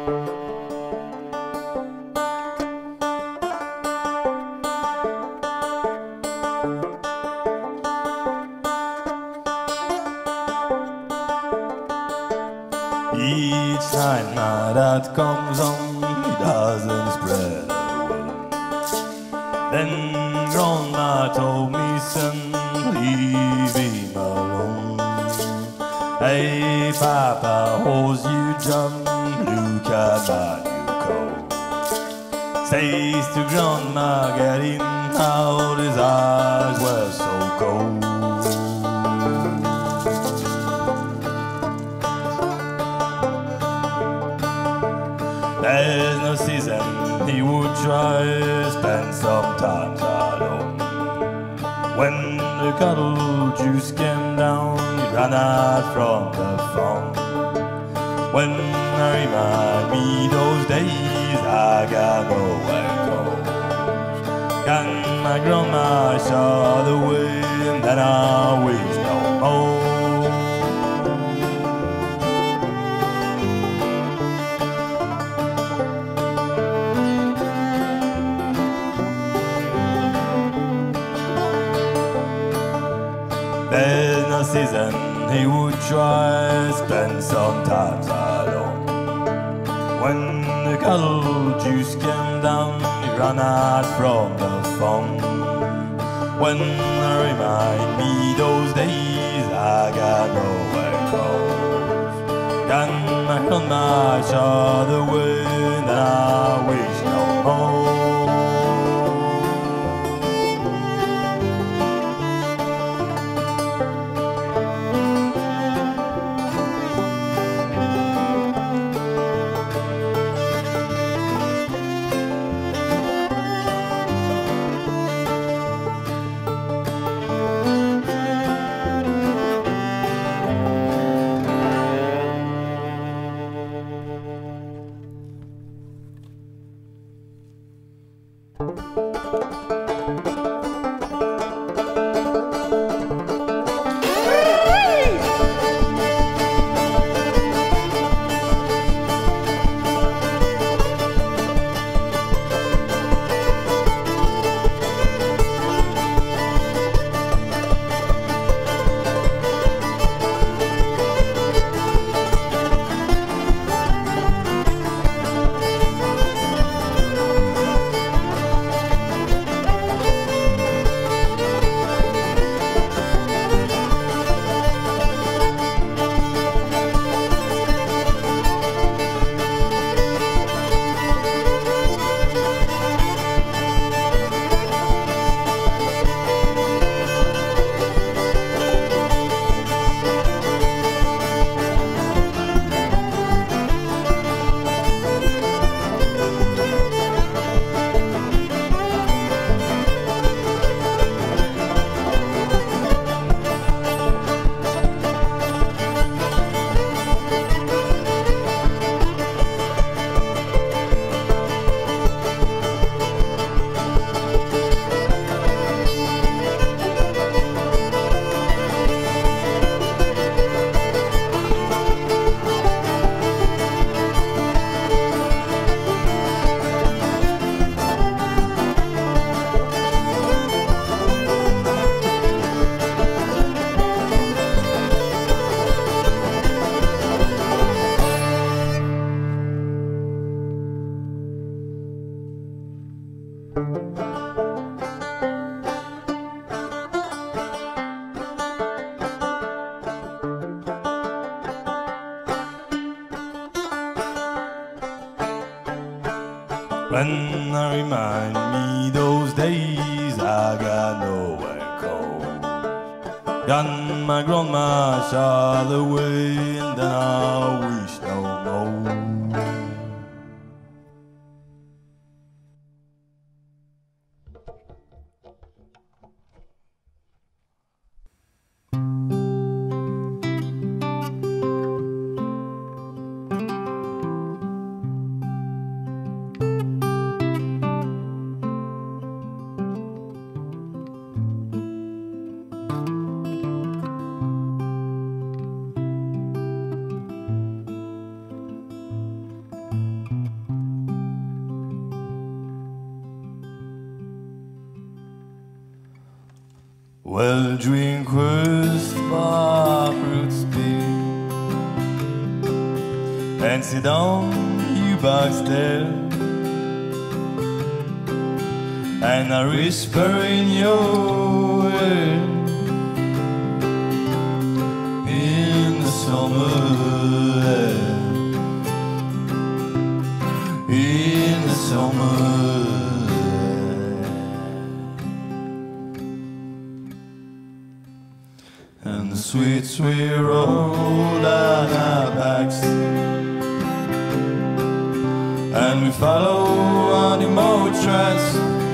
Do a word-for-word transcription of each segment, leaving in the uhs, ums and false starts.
Each night my dad comes home, he doesn't spread a word. Then grandma told me, son, leave him alone. Hey papa, how's you jump, look at my new coat. Says to grandma, getting out, his eyes were so cold. There's no season he would try to spend some time at home. When the cuddle juice came down, he ran out from the farm. When I remind me those days, I got nowhere close. And my grandma saw the way, and then I wish no more. There's no season he would try to spend some time alone. When the cuddle juice came down, he ran out from the phone. When I remind me those days, I got nowhere close. And my grandma saw the way, and I wish no more. When I remind me those days, I got nowhere cold. And my grandma saw the way, and then I wish no more. Well, drink first, my roots beer, and sit down, you backstairs. And I whisper in your ear in the summer air, in the summer air. And the sweet, sweet roll down our backs, and we follow on the moat tracks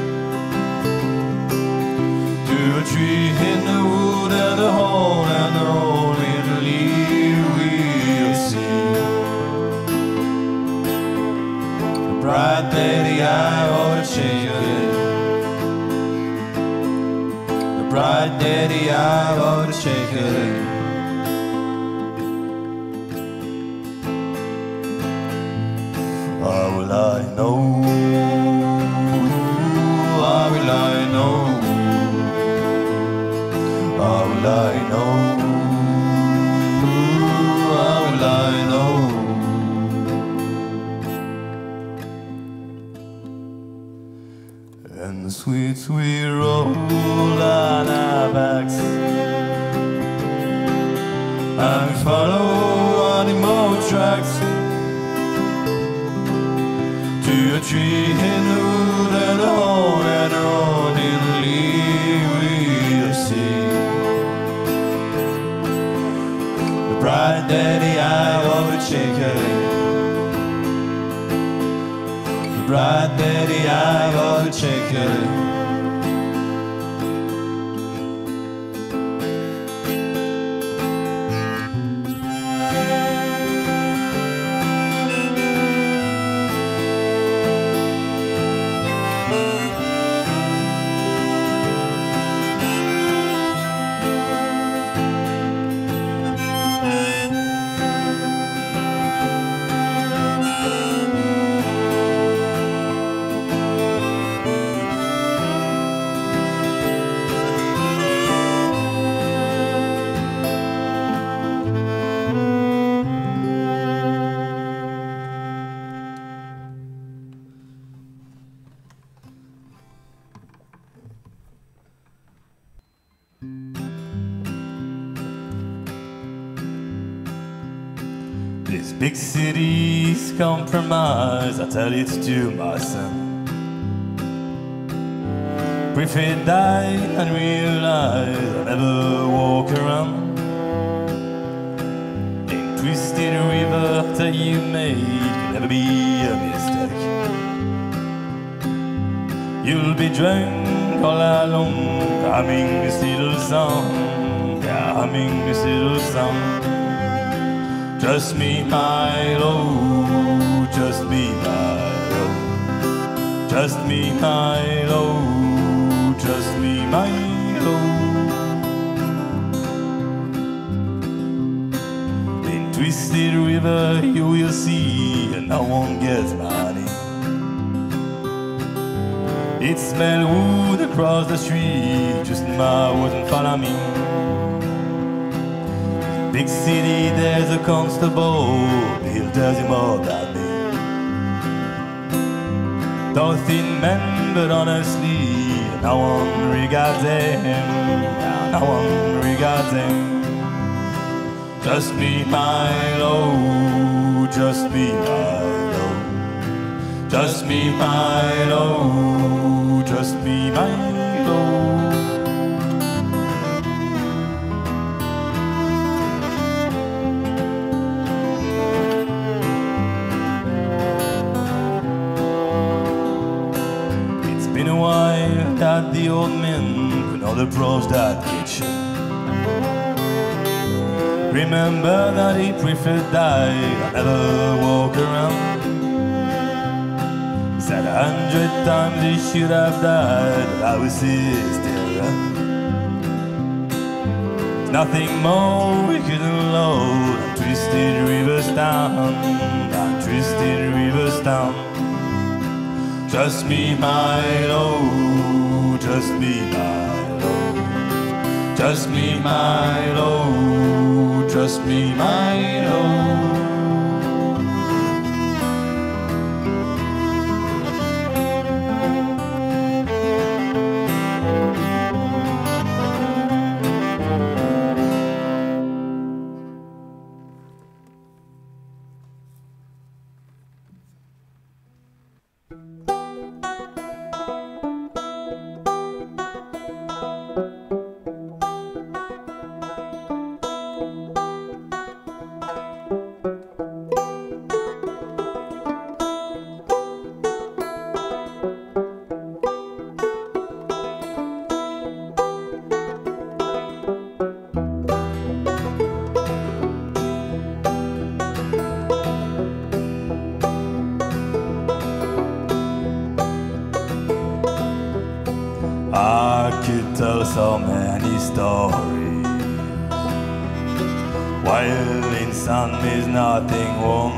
to a tree in the wood, and the hole, and the hole in the leaf we'll see. The bright lady eye of a chicken, the bright lady eye of a chicken. How will I know? How will I know? How will I know? How will I know? And the sweet, sweet roll on our backs, and we follow on the moat tracks to a tree in the wood, and a hole, and a hole in the leaf we'll see. The bright daddy eye of a chicken, the bright daddy eye of a chicken. This big city's compromise, I tell it to my son. Prefer die and realize I never walk around in twisted river that you made can never be a mistake. You'll be drunk all along, humming this little song, yeah, humming this little song. Just me, my love, just me, my love, just me, my love, just me, my love. In twisted river you will see, and no one gets money. It smell wood across the street, just my wouldn't follow me. Big city, there's a constable, he'll tell you more about me. Though thin men, but honestly, no one regards him, no one regards him. Just me, my love, just me, my love, just me, my love, just me, my love. That the old men could not approach that kitchen. Remember that he preferred die, I never walk around. He said a hundred times he should have died, but I was still around. There's nothing more we couldn't load than twisted rivers down, down twisted rivers down. Just me, my love, just me, my love, Trust me, my lord, trust me, my lord. I could tell so many stories, while in some is nothing warm.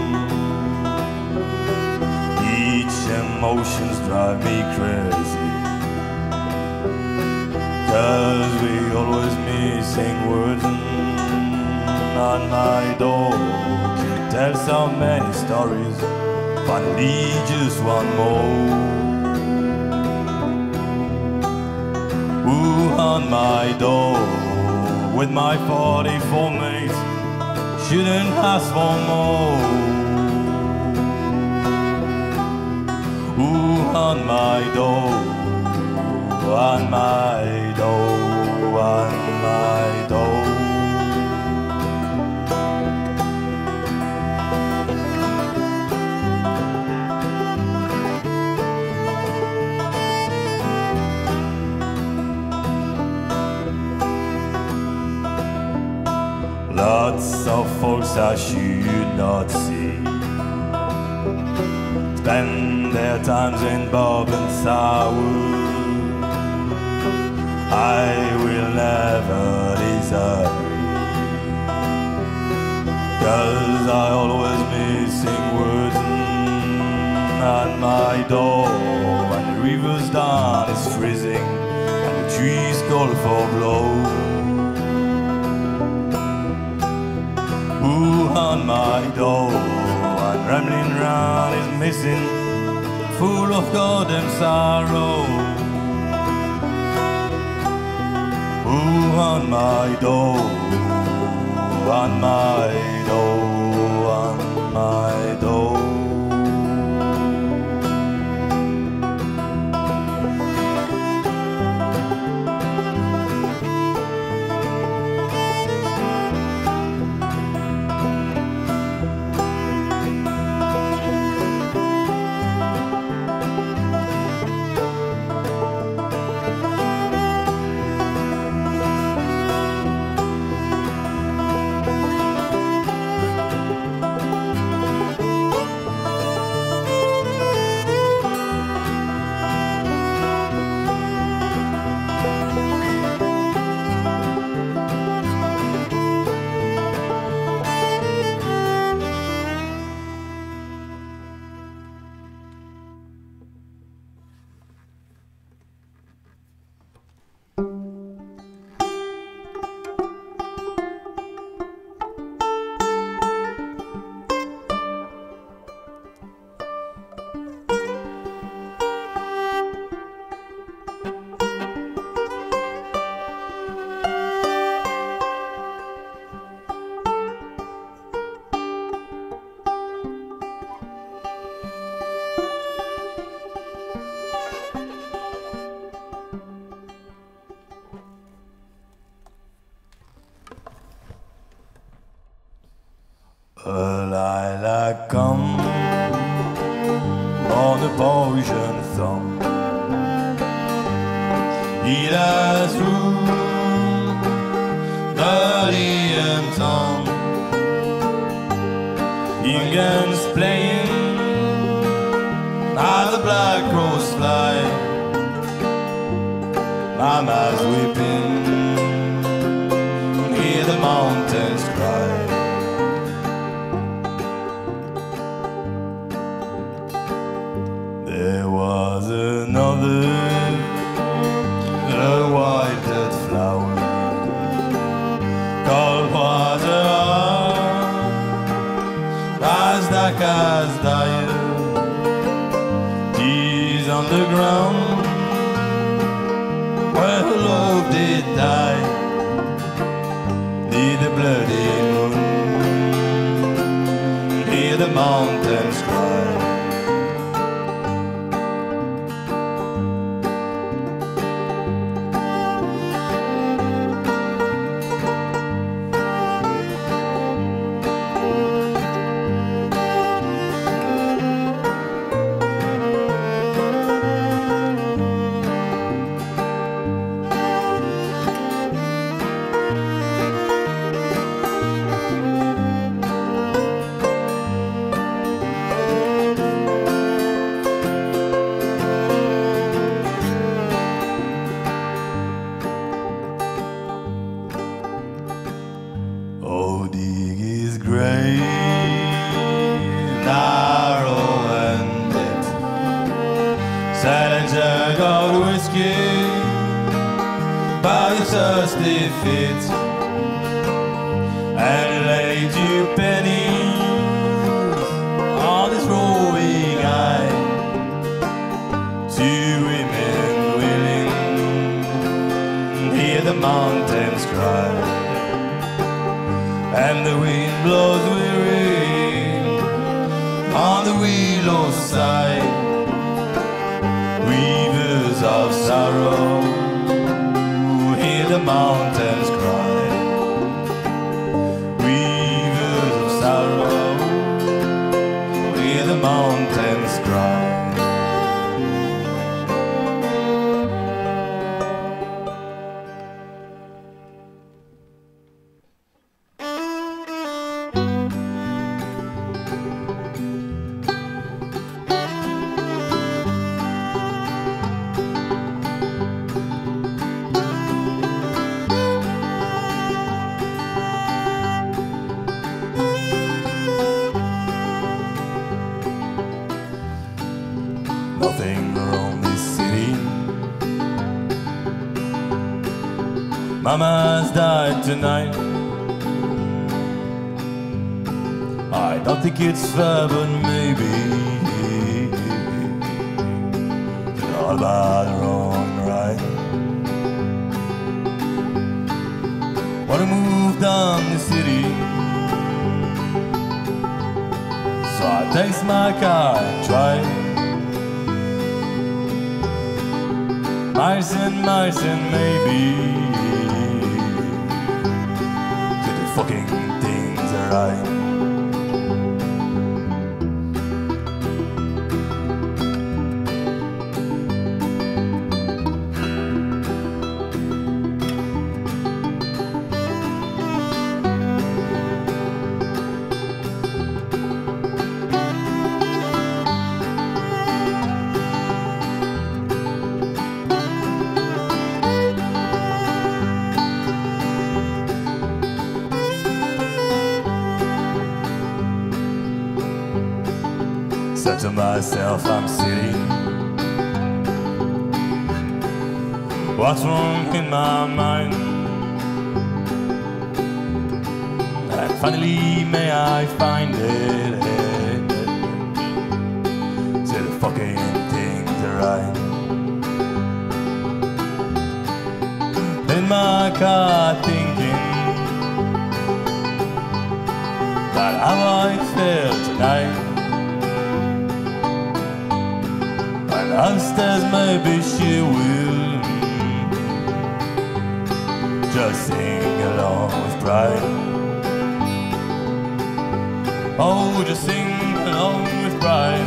Each emotions drive me crazy, 'cause we always missing words on my door. Could tell so many stories, finally just one more. Ooh, on my door, with my forty-four mates, shouldn't ask for more. Ooh, on my door, on my door, on my door. Lots of folks I should not see spend their times in Bob and sour. I will never disagree, 'cause I always missing words at my door. And the river's down is freezing, and the trees call for blow. Ooh, on my door, and rambling round is missing, full of goddamn sorrow. Ooh, on my door, on my door, on my door. A lilac come on a poison thumb. It has room, body and tongue. Indians playing as the black crows fly. Mama's weeping, hear the mountains cry. There was another, a wild flower. has died. He's on the ground where love did die. Near the bloody moon, near the mountains cry. Oh, dig his grave, narrow and deep, silent jug of whiskey by the thirsty feet, and laid you pennies on his roving eye. Two women willing, hear the mountains cry. And the wind blows weary on the willow side. Weavers of sorrow, hear the mountains cry. Weavers of sorrow, hear the mountains cry. Nothing around this city. Mama's died tonight. I don't think it's fair, but maybe it's all about wrong, right? Wanna move down the city, so I takes my car and try. Miles and miles and maybe to the fucking things are right. Said to myself, I'm sitting. What's wrong in my mind? And finally, may I find it? Say the fucking things are right. In my car, thinking about how I feel tonight. Upstairs, maybe she will just sing along with pride. Oh, just sing along with pride.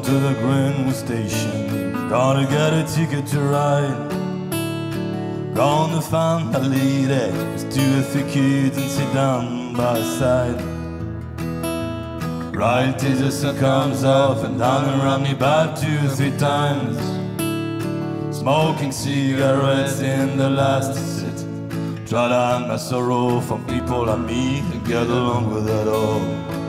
down to the Greenwood station. Gonna get a ticket to ride. Gonna find a lady with two or three kids and sit down by her side. Right till the sun comes up and down around me about two or three times. Smoking cigarettes in the last sit. Try to hide my sorrow from people I meet and get along with it all.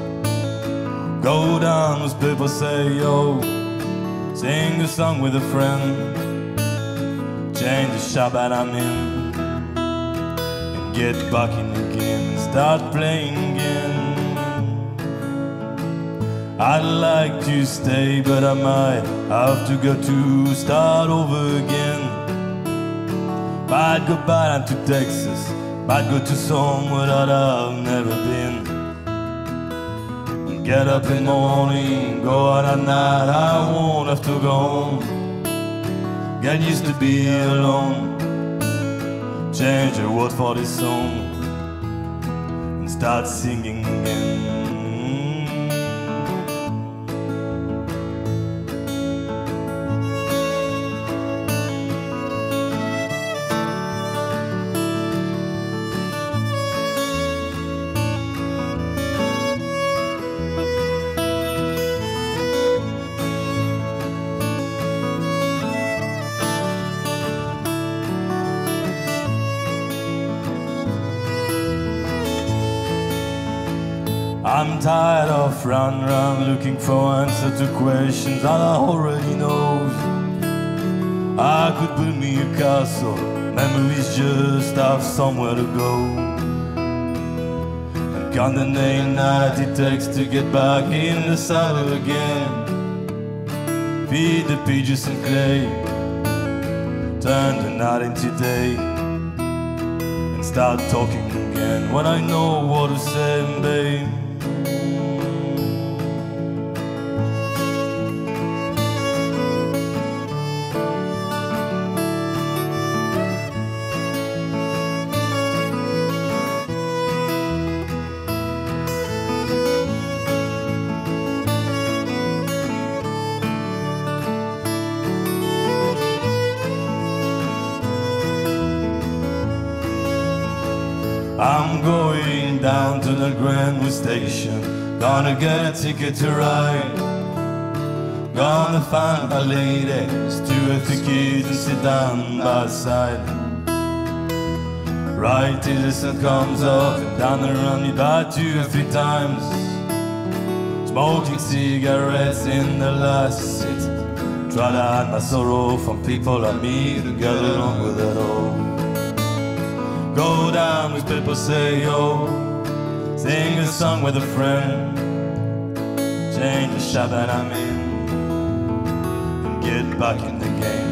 Go down as people say, yo. Sing a song with a friend. Change the shop that I'm in. And get back in again and start playing again. I'd like to stay, but I might have to go to start over again. Might go back to Texas, might go to somewhere that I've never been. Get up in the morning, go out at night, I won't have to go home. Get used to be alone. Change the word for this song and start singing again. I'm tired of running around looking for answers to questions that I already know. I could build me a castle, memories just have somewhere to go. And count the name that it takes to get back in the saddle again. Feed the pigeons and clay, turn the night into day, and start talking again when I know what to say, babe. I'm going down to the Greenwood station. Gonna get a ticket to ride. Gonna find a lady, two or three kids and sit down by her side. Right till the sun comes up and down around me by two or three times. Smoking cigarettes in the last sit. Try to hide my sorrow from people I meet to get along with it all. Go down as people say, yo. Sing a song with a friend. Change the shop that I'm in and get back in the game.